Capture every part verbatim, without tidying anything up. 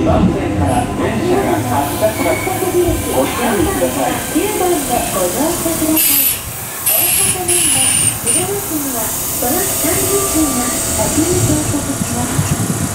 にばん線から電車が発車します。ご注意ください。 きゅうばんでご乗車ください。大阪メンバー鶴橋にはこのさんじゅっぷんが先に到着します。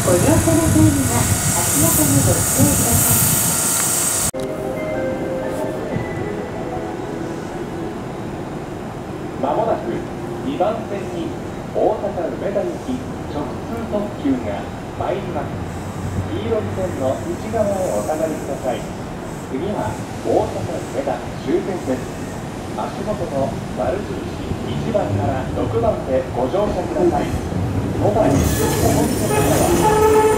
ご乗車の際には足元にご注意ください。 まもなくにばん線に大阪梅田行き直通特急が参ります。黄色い線の内側へお下がりください。次は大阪梅田終点です。足元の丸印いちばんからろくばんでご乗車ください。都内お持ちの方は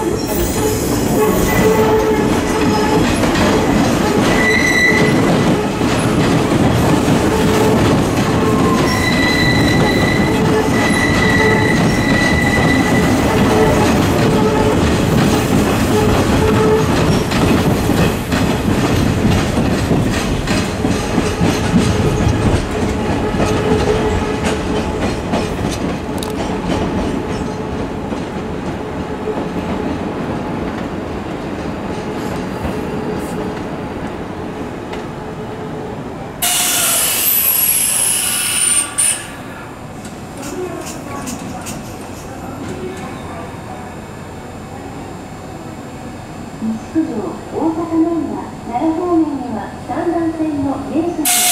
西九条大阪メンバー奈良方面にはさんばん線の電車がございます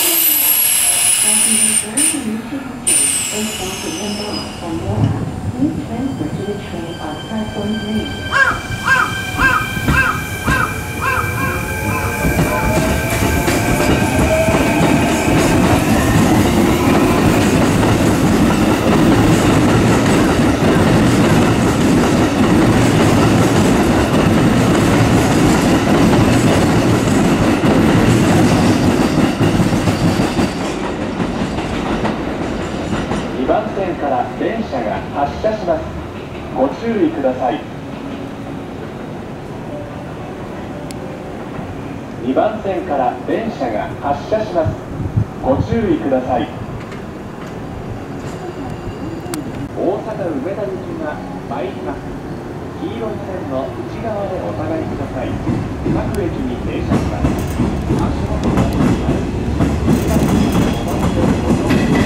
。Please transfer to the train on platform three. にばん線から電車が発車します。ご注意ください。にばん線から電車が発車します。ご注意ください。大阪梅田行きが参ります。黄色い線の内側へお下がりください。各駅に停車します。足元の丸印いちばんからごばんでご乗車ください。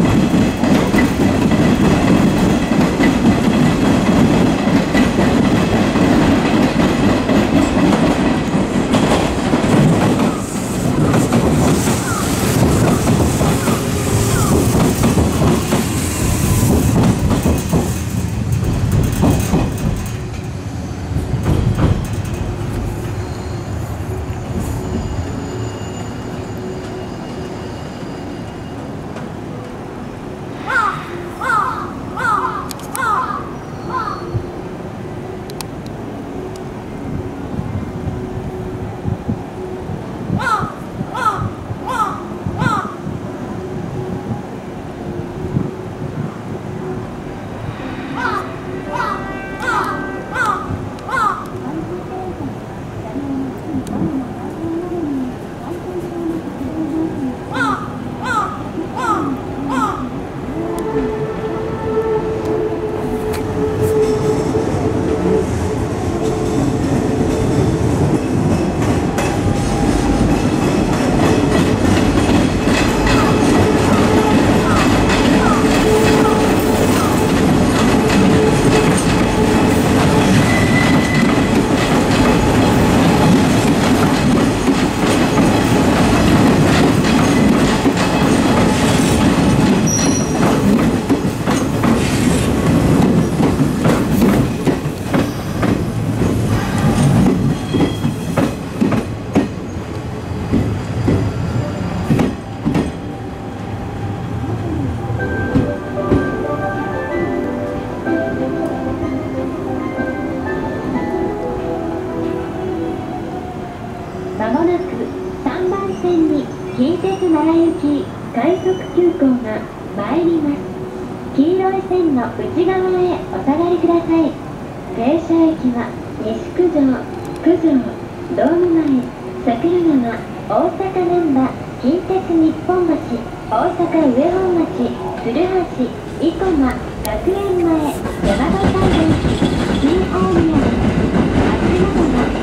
まもなくさんばん線に近鉄奈良行き快速急行が参ります。黄色い線の内側へお下がりください。停車駅は西九条、九条、ドーム前、桜川、大阪難波、近鉄日本橋、大阪上本町、鶴橋、生駒、学園前、山田海岸、新大宮、足元の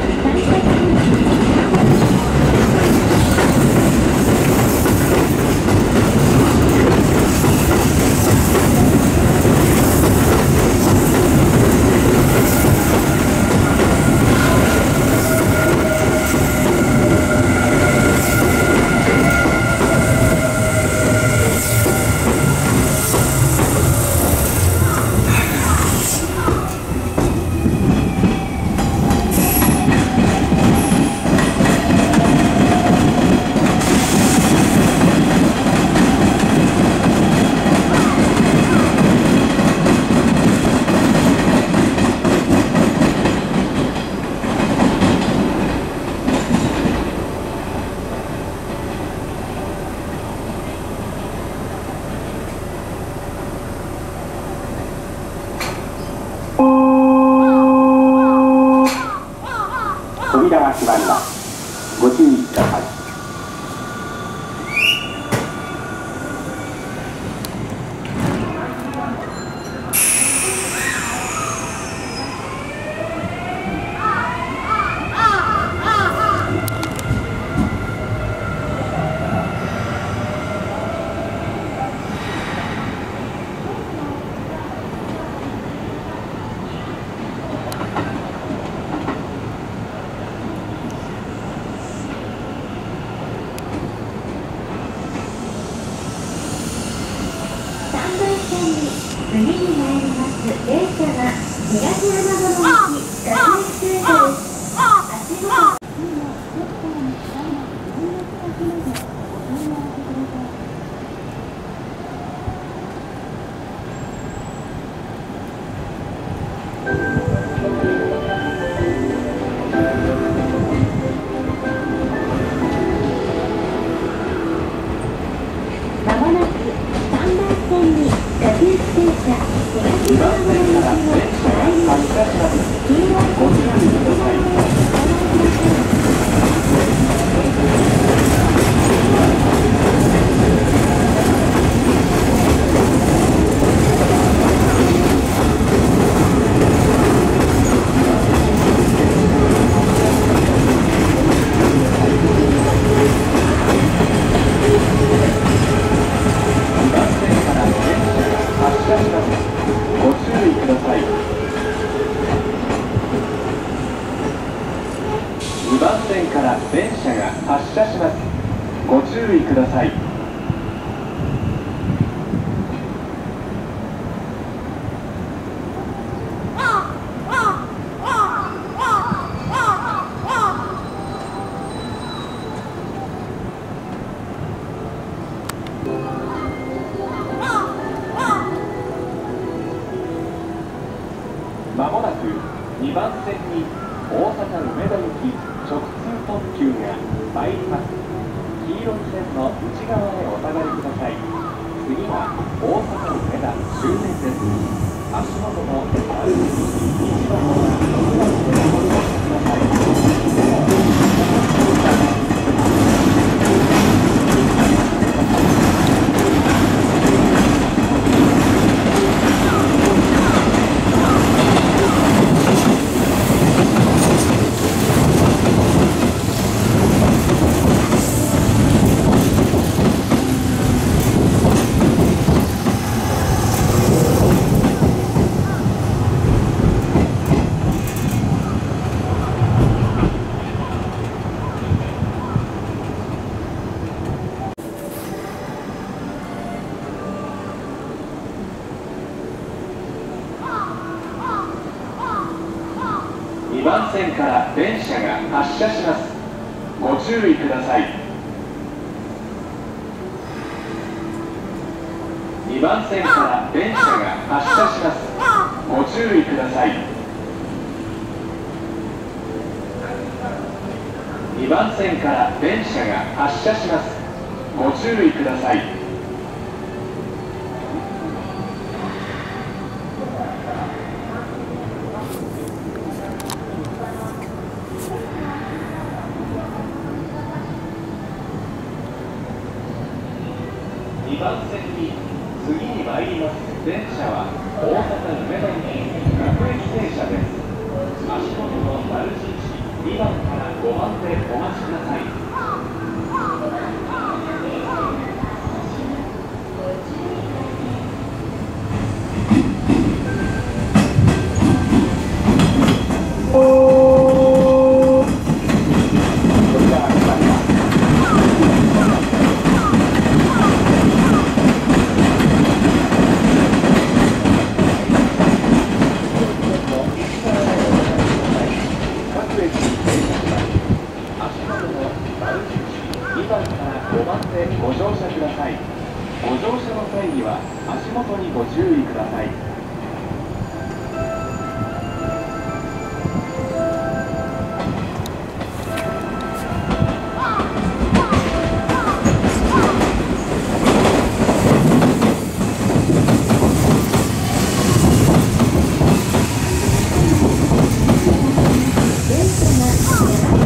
扉が閉まります。ご注意ください。 次に参ります電車は東山殿行き学園停車です。足元まもなくさんばん線に下級停車東山殿行きの参ります。黄色いご注意ください。にばん線から電車が発車します。ご注意ください。まもなくにばん線に大阪梅田行き直通特急が参ります。黄色い線の内側へお下がりください。次は大阪梅田終点です。足元の歩き一番のお座りでお降りください。にばん線から電車が発車します。ご注意ください。にばん線から電車が発車します。ご注意ください。にばん線から電車が発車します。ご注意ください。にばん線に次に参ります電車は大阪梅田行き各駅停車です。足元の丸印にばんからごばんでお待ちください。にばんからごばんでご乗車ください。ご乗車の際には足元にご注意ください。電車が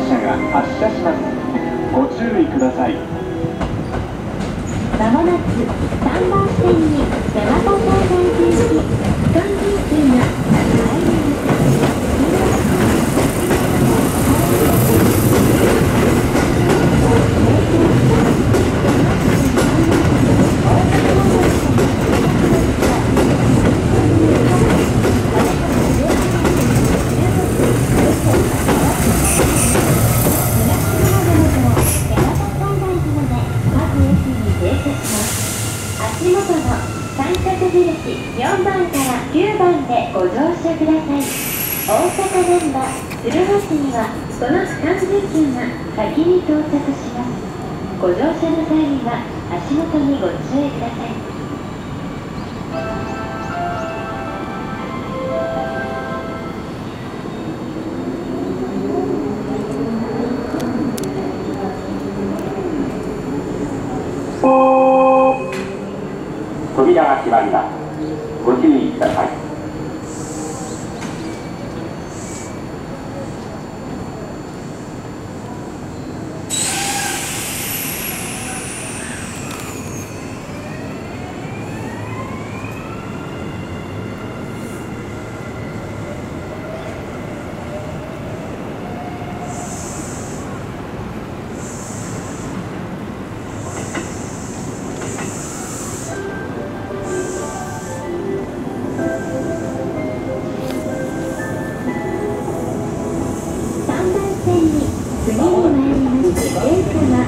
車が発車します。ご注意ください。 まもなくさんばん線に大和東西行き特急急が参ります。足元の三角印よんばんからきゅうばんでご乗車ください。大阪ナンバー鶴橋にはこのさんじゅっきゅうが先に到着します。ご乗車の際には足元にご注意ください。 扉が閉まります。ご注意ください。 次に参ります電車が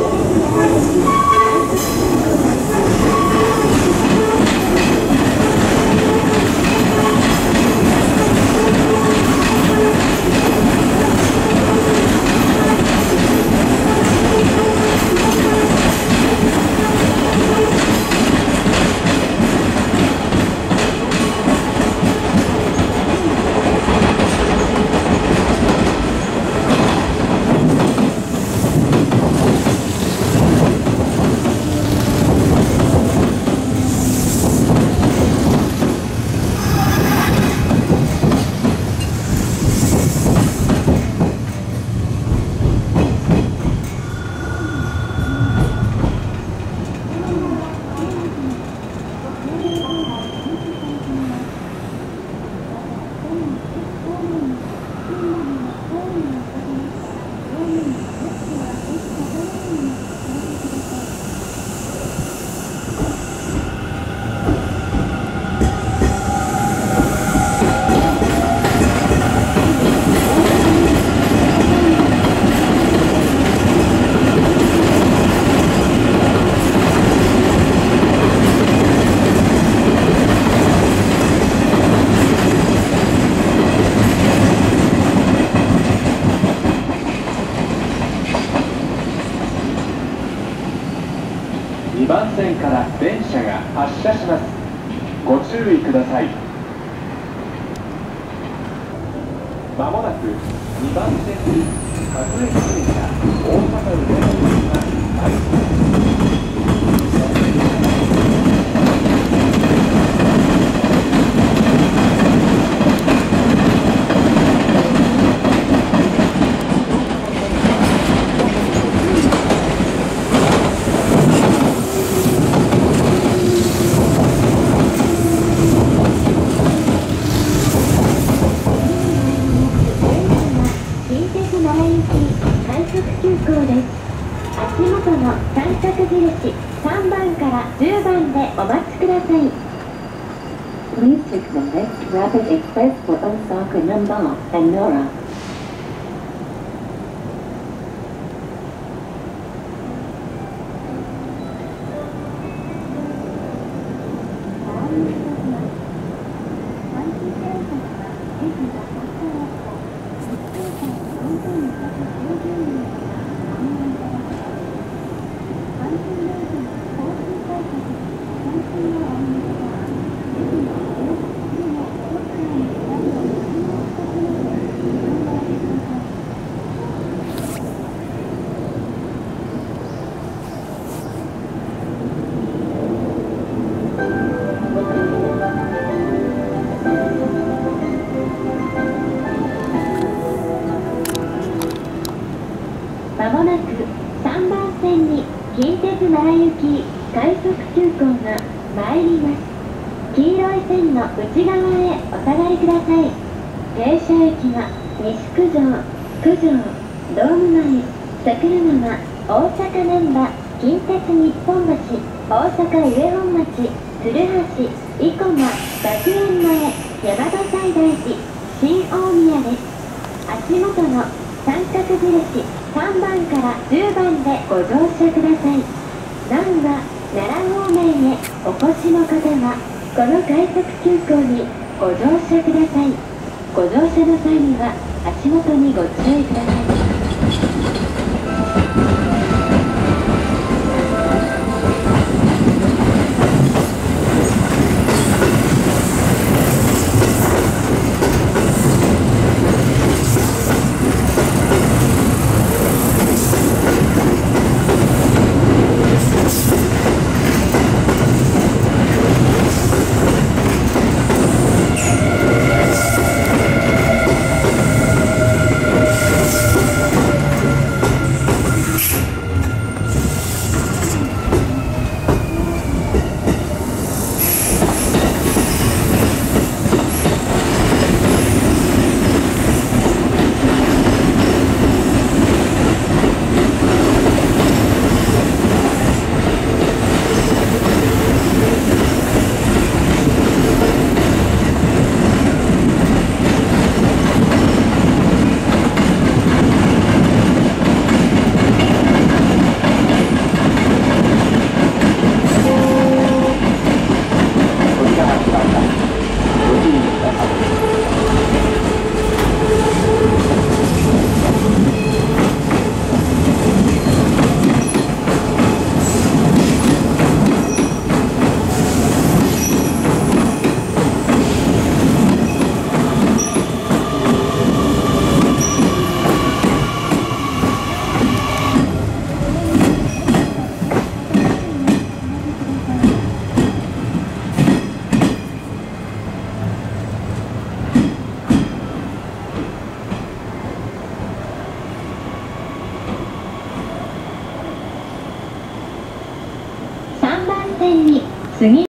にばん線から電車が発車します。ご注意ください。まもなくにばん線に各駅停車大阪梅田行きが参ります。 足元の三角印さんばんからじゅうばんでお待ちください。Please take the next rapid express for Osaka Namba and Nora. まもなくさんばん線に近鉄奈良行き快速急行が参ります。黄色い線の内側へお下がりください。停車駅は西九条、九条、ドーム前、桜川、大阪難波、近鉄日本橋、大阪上本町、鶴橋、生駒、学園前、大和西大寺、新大宮です。足元の三角印さんばんからじゅうばんでご乗車ください。難波、奈良方面へお越しの方は、この快速急行にご乗車ください。ご乗車の際には足元にご注意ください。さんばん線に次